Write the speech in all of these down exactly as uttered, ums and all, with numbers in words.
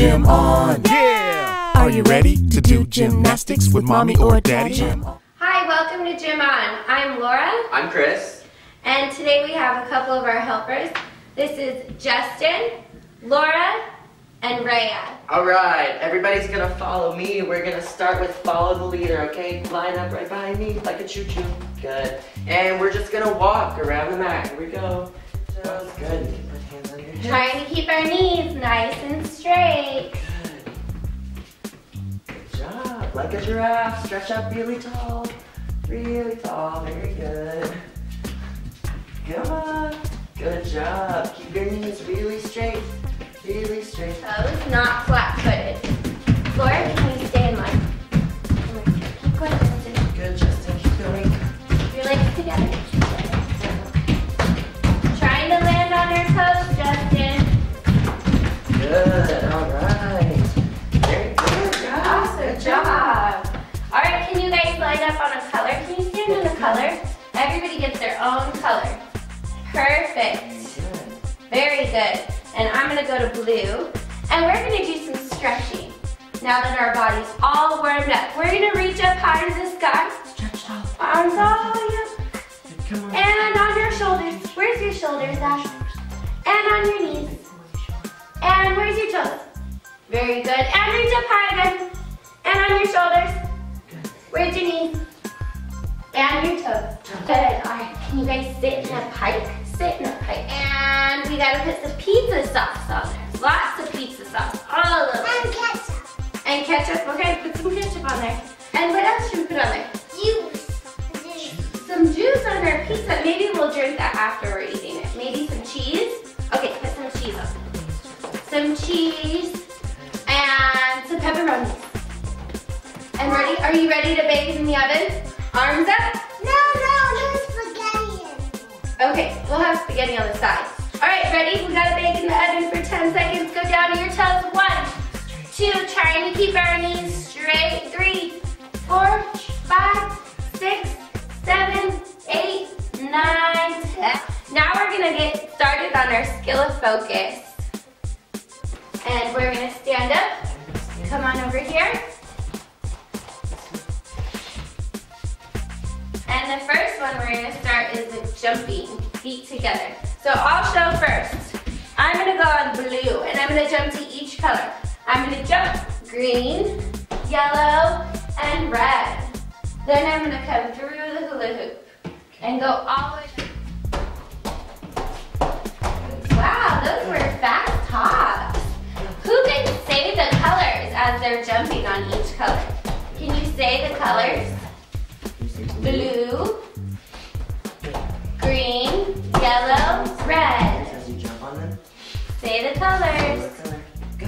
gym on. Yeah! Are you ready to do gymnastics with mommy or daddy? Hi, welcome to Gym On. I'm Laura. I'm Chris. And today we have a couple of our helpers. This is Justin, Laura, and Rhea. Alright, everybody's gonna follow me. We're gonna start with follow the leader, okay? Line up right behind me like a choo-choo. Good. And we're just gonna walk around the mat. Here we go. Just good. You can put hands on your hips. Trying to keep our knees nice and straight. Good. Good job. Like a giraffe. Stretch up really tall. Really tall. Very good. Come on. Good job. Keep your knees really straight. Really straight. Toes, not flat-footed. Laura, can you stay in line? Keep going, Justin. Good, Justin. Keep going. Keep your legs together. Trying to land on your toes, Justin. Good. All right. Very good job. Awesome job. All right, can you guys line up on a color? Can you stand on a color? Everybody gets their own color. Perfect. Very good. And I'm gonna go to blue. And we're gonna do some stretching. Now that our body's all warmed up. We're gonna reach up high to the sky. Stretch out. Arms all the way up. Come on. And on your shoulders. Where's your shoulders at? And on your knees. And where's your toes? Very good. And reach up high again. And on your shoulders. Where's your knees? And your toes. Good. All right. Can you guys sit in a pike? Sit in a pike. And we gotta put some pizza sauce on there. Lots of pizza sauce. All of it. And ketchup. And ketchup. Okay, put some ketchup on there. And what else should we put on there? Juice. Juice. Some juice on our pizza. Maybe we'll drink that after we're eating it. Maybe some cheese. Okay, put some cheese on. Some cheese and some pepperonis. And ready? Are you ready to bake in the oven? Arms up. No, no, no spaghetti. Okay, we'll have spaghetti on the side. All right, ready? We gotta bake in the oven for ten seconds. Go down to your toes. One, two, trying to keep our knees straight. Three, four, five, six, seven, eight, nine, ten. Now we're gonna get started on our skill of focus. And we're gonna stand up. Come on over here. And the first one we're gonna start is with jumping, feet together. So I'll show first. I'm gonna go on blue, and I'm gonna jump to each color. I'm gonna jump green, yellow, and red. Then I'm gonna come through the hula hoop and go all the way. Wow, those were fast hops. Who can say the colors as they're jumping on each color? Can you say the colors? Blue, green, yellow, red. As you jump on them. Say the colors. What color? Go.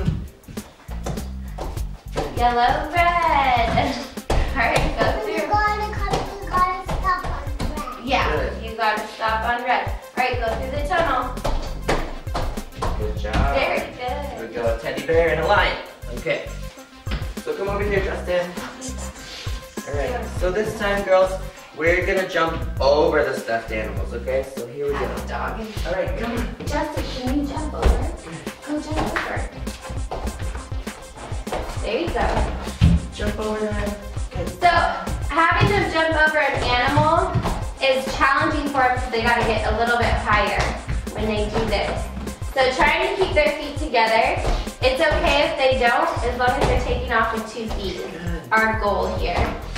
Yellow, red. All right, go You through. gotta come, you gotta stop on red. Yeah, Good. you gotta stop on red. All right, go through the tunnel. Good job. Very Here we good. go. Teddy bear and a lion. Okay. So come over here, Justin. All right. So this time, girls, we're gonna jump over the stuffed animals. Okay. So here we go. Dog. All right. Come on. Justin, can you jump over? Go jump over. There you go. Jump over there. Good. So, having them jump over an animal is challenging for them because they gotta get a little bit higher when they do this. So trying to keep their feet together. It's okay if they don't, as long as they're taking off with two feet. Good. Our goal here.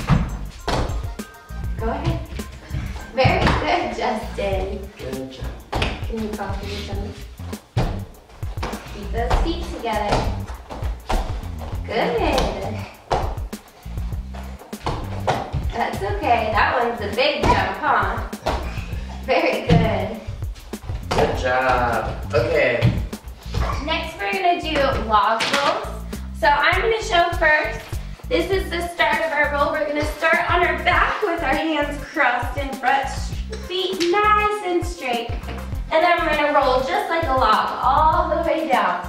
Go ahead. Very good, Justin. Good job. Can you call for your tummy? Keep those feet together. Good. That's okay. That one's a big jump, huh? Very good. Good job. Okay. Next, we're gonna do log rolls. So I'm gonna show first. This is the start of our roll. We're gonna start on our back with our hands crossed in front, feet nice and straight. And then we're gonna roll just like a log, all the way down.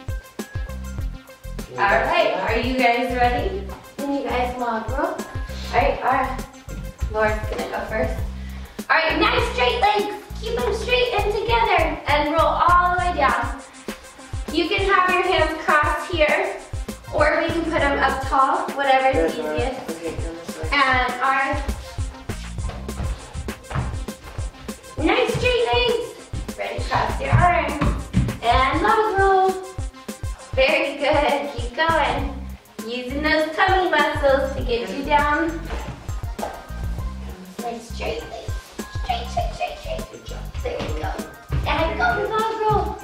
All right, are you guys ready? Can you guys log roll? All right, all right. Laura's gonna go first. All right, nice straight legs. Keep them straight and together and roll all the way down. You can have your hands crossed here up tall, whatever is Good, easiest. okay, come this way. And our nice straight legs. Ready, cross your arms. And log roll. Very good, keep going. Using those tummy muscles to get you down. Nice straight legs. Straight, straight, straight, straight. Good job. There you go. And go, log roll.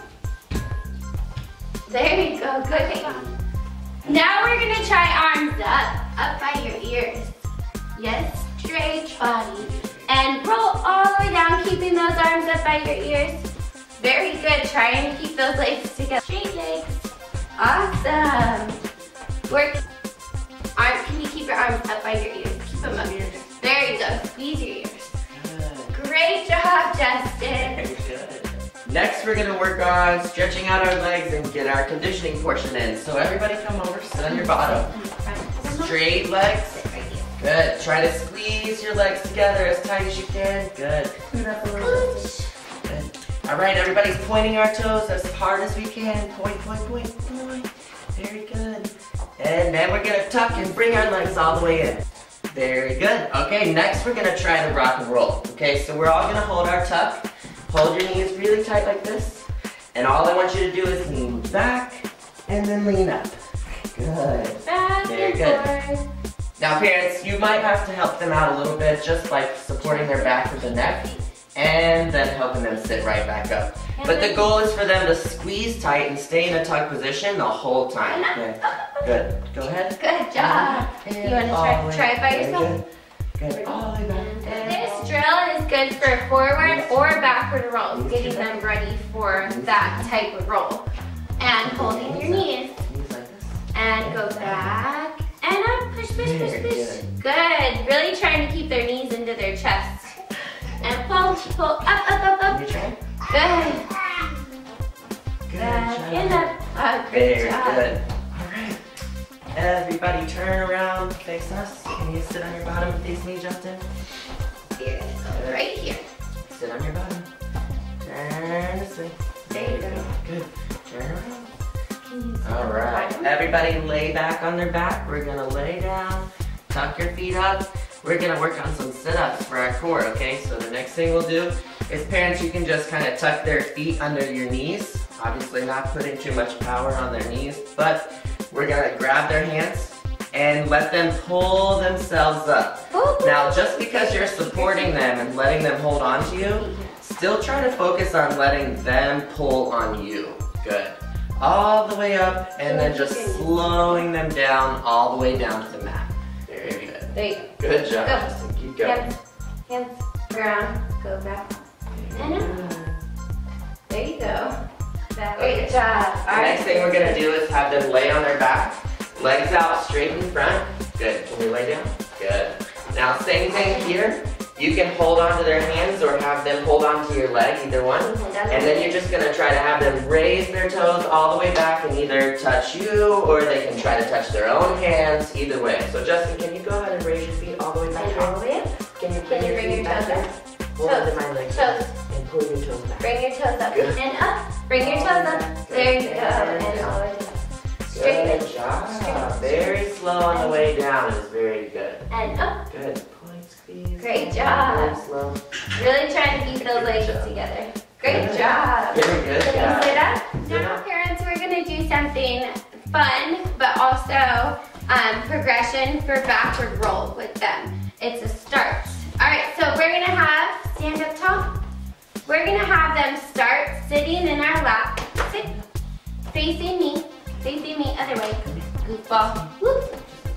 There you go, good. Now we're gonna try arms up, up by your ears. Yes, straight body. And roll all the way down, keeping those arms up by your ears. Very good, trying to keep those legs together. Straight legs. Awesome. Work. Arm, can you keep your arms up by your ears? Keep them up. There you go, squeeze your ears. Good. Great job, Justin. Very good. Next, we're gonna work on stretching out our legs and get our conditioning portion in. So everybody come over, sit on your bottom. Straight legs. Good. Try to squeeze your legs together as tight as you can. Good. Good. All right, everybody's pointing our toes as hard as we can. Point, point, point, point. Very good. And then we're gonna tuck and bring our legs all the way in. Very good. Okay, next we're gonna try the rock and roll. Okay, so we're all gonna hold our tuck. Hold your knees really tight like this. And all I want you to do is lean back and then lean up. Good. Back Very and good. forth. Now parents, you might have to help them out a little bit, just like supporting their back with the neck and then helping them sit right back up. But the goal is for them to squeeze tight and stay in a tuck position the whole time. Okay. Good. Go ahead. Good job. And You want to all try, the way- try it by very yourself? Good. Good. All the way back. This drill is good for forward or backward rolls, getting them ready for that type of roll. And holding your knees. Knees like this. And go back and up. Push, push, push, Very push. good. Good. Really trying to keep their knees into their chest. And pull, pull, up, up, up, up. You try. Good. Good Back job. and up. Oh, great Very job. good. All right. Everybody turn around, face us. Can you sit on your bottom and face me, Justin? Here, go right here. Sit on your bottom. Turn this way. There you go. Good. Turn around. Can you sit All on the right. bottom? Everybody lay back on their back. We're gonna lay down. Tuck your feet up. We're gonna work on some sit-ups for our core, okay? So the next thing we'll do is parents, you can just kind of tuck their feet under your knees. Obviously not putting too much power on their knees, but we're gonna grab their hands and let them pull themselves up. Now, just because you're supporting them and letting them hold on to you, still try to focus on letting them pull on you. Good. All the way up, and then just slowing them down all the way down to the mat. Very good. There you go. Good job, Go. Justin. Keep going. Hands, hands, ground, go back. And up. There you go. Great job. The next thing we're gonna do is have them lay on their back, legs out straight in front. Good. Can you lay down? Good. Now, same thing here. You can hold onto their hands or have them hold onto your leg, either one. And then you're just gonna try to have them raise their toes all the way back and either touch you or they can try to touch their own hands, either way. So Justin, can you go ahead and raise your feet all the way back? And all the way up. Can you Can bring you your bring feet your back toes there? up? Hold Toes. onto my legs Toes. and pull your toes back. Bring your toes up. Good. And up. Bring your toes up. There you go. And all the way down. Straight. Good job. Very slow on the way down is very good. And up. Good. Point squeeze. Great job. Very slow. Really trying to keep those legs together. Great job. Very good Can you job. sit up? Sit Now, up. parents, we're going to do something fun, but also um, progression for backward roll with them. It's a start. All right, so we're going to have, stand up tall. We're going to have them start sitting in our lap. Sit. Facing me. Facing me, other way. Goofball. Whoop.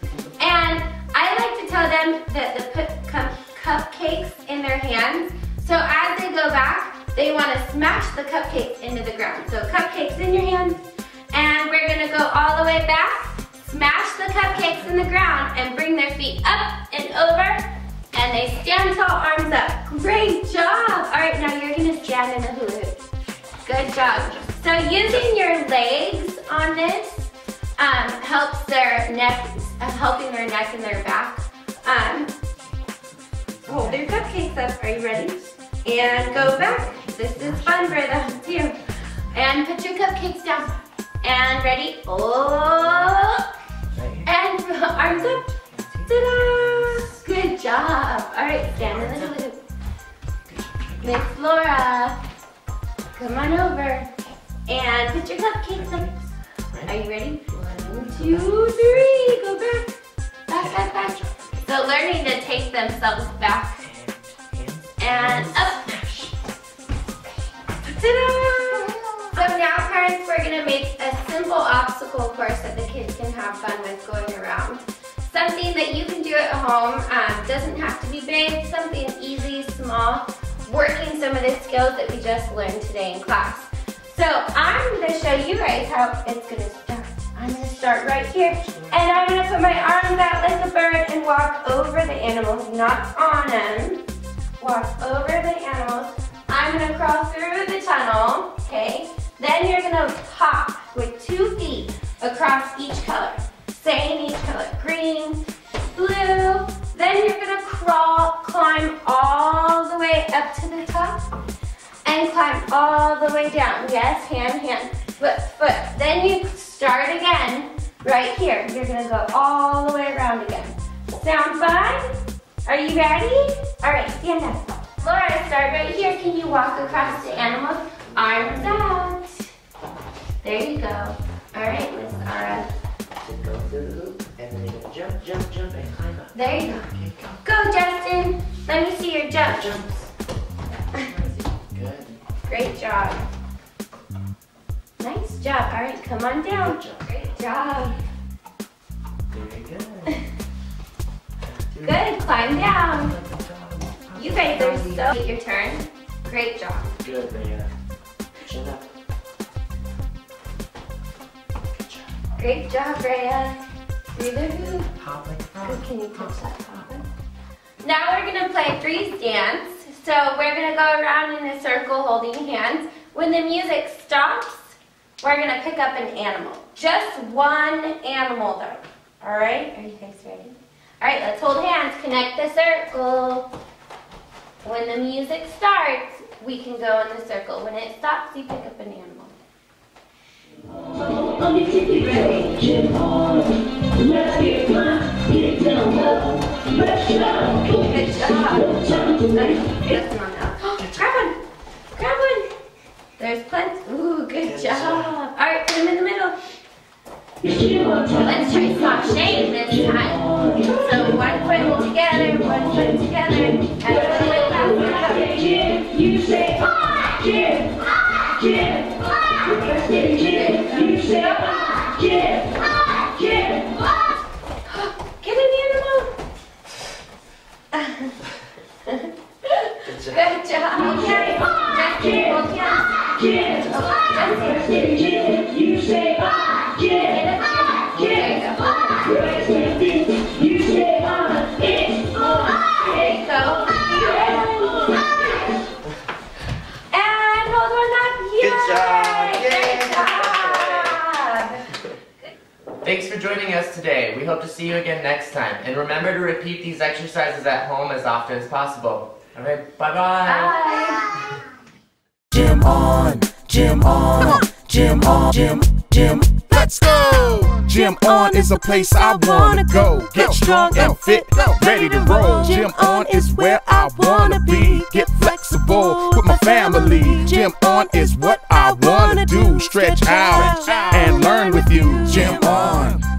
And I like to tell them that they put cup cupcakes in their hands. So as they go back, they want to smash the cupcakes into the ground. So cupcakes in your hands. And we're going to go all the way back, smash the cupcakes in the ground, and bring their feet up and over. And they stand tall, arms up. Great job. All right, now you're going to stand in a hula hoop. Good job. So using your legs on this um, helps their neck, uh, helping their neck and their back. Um, hold your cupcakes up. Are you ready? And go back. This is fun for them too. And put your cupcakes down. And ready? Oh, and Laura, come on over and put your cupcakes up. Are you ready? One, two, three. Go back. Back, back, back. So learning to take themselves back and up. Ta-da! So now, parents, we're going to make a simple obstacle course that the kids can have fun with going around. Something that you can do at home. Um, doesn't have to be big. Something easy, small. Working some of the skills that we just learned today in class. So I'm going to show you guys how it's going to start. I'm going to start right here, and I'm going to put my arms out like a bird and walk over the animals, not on them. Walk over the animals. I'm going to crawl through the tunnel, okay? Then you're going to hop with two feet across each color. Same each color, green, blue. Then you're going to crawl, climb all the way up to the top and climb all the way down. Yes, hand, hand, foot, foot. Then you start again right here. You're going to go all the way around again. Sound fun? Are you ready? All right, stand up. Laura, start right here. Can you walk across the animals? Arms out. There you go. All right, Miss Ara. Go through the loop, and then you're gonna jump, jump, jump, and climb up. There you go. Okay, go. Go, Justin. Let me see your jump. Jumps. Good. Great job. Nice job. All right, come on down. Good job. Great job. Very good. Good, climb down. You guys are so, your turn. Great job. Good, Rhea. Chin up. Good job. Great job, Rhea. Through the hoop. Hop like a frog. Can you touch that poppin'? Now we're gonna play threes dance. So we're gonna go around in a circle holding hands. When the music stops, we're gonna pick up an animal. Just one animal though. All right, are you guys ready? All right, let's hold hands, connect the circle. When the music starts, we can go in the circle. When it stops, you pick up an animal. Gym on, let's get fun, get down low, let's go. Good job. Nice. Come on now. Grab one. Grab one. There's plenty. Ooh, good, Good job. job. All right, put them in the middle. Let's try sashaying this time. So one foot together, one foot together, and one foot back. You say, ah, gym, ah, gym, ah, let's get gym. You say, ah, gym, ah, gym, ah. Get an animal. Good job. Good job. Okay. Justin, hold hands. Gym, let's get gym. You say, ah, gym. Okay, go. Let's get this. You say, ah, it's on. There you go. And hold one up. Yay! Good job. Yay. Good job. Thanks for joining us today. We hope to see you again next time. And remember to repeat these exercises at home as often as possible. All right, bye-bye. Bye. Gym on, gym on, gym on, gym, gym. Let's go! Gym on is a place I wanna go. Get strong and fit, ready to roll. Gym on is where I wanna be. Get flexible with my family. Gym on is what I wanna do. Stretch out and learn with you. Gym on.